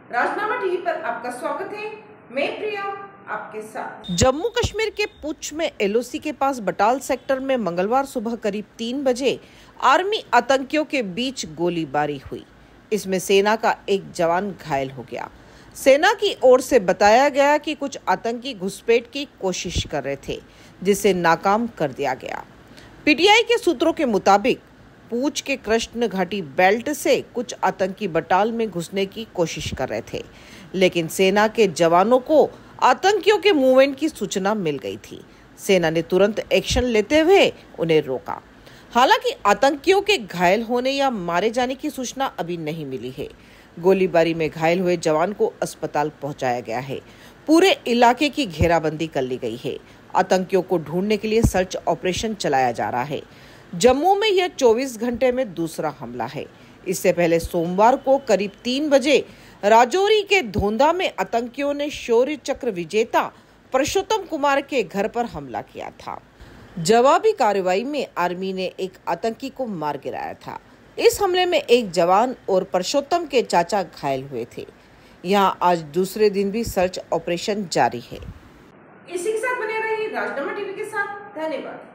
राजनामा TV पर आपका स्वागत है। मैं प्रिया आपके साथ। जम्मू कश्मीर के पुंछ में एलओसी के पास बटाल सेक्टर में मंगलवार सुबह करीब 3 बजे आर्मी आतंकियों के बीच गोलीबारी हुई। इसमें सेना का एक जवान घायल हो गया। सेना की ओर से बताया गया कि कुछ आतंकी घुसपैठ की कोशिश कर रहे थे, जिसे नाकाम कर दिया गया। पीटीआई के सूत्रों के मुताबिक पूंछ के कृष्ण घाटी बेल्ट से कुछ आतंकी बटाल में घुसने की कोशिश कर रहे थे, लेकिन सेना के जवानों को आतंकियों के मूवमेंट की सूचना मिल गई थी। सेना ने तुरंत एक्शन लेते हुए उन्हें रोका। हालांकि आतंकियों के घायल होने या मारे जाने की सूचना अभी नहीं मिली है। गोलीबारी में घायल हुए जवान को अस्पताल पहुंचाया गया है। पूरे इलाके की घेराबंदी कर ली गई है। आतंकियों को ढूंढने के लिए सर्च ऑपरेशन चलाया जा रहा है। जम्मू में यह 24 घंटे में दूसरा हमला है। इससे पहले सोमवार को करीब 3 बजे राजौरी के धोंधा में आतंकियों ने शौर्य चक्र विजेता पुरुषोत्तम कुमार के घर पर हमला किया था। जवाबी कार्रवाई में आर्मी ने एक आतंकी को मार गिराया था। इस हमले में एक जवान और पुरुषोत्तम के चाचा घायल हुए थे। यहाँ आज दूसरे दिन भी सर्च ऑपरेशन जारी है। इसी के साथ बने रहिए राजनामा टीवी के साथ। धन्यवाद।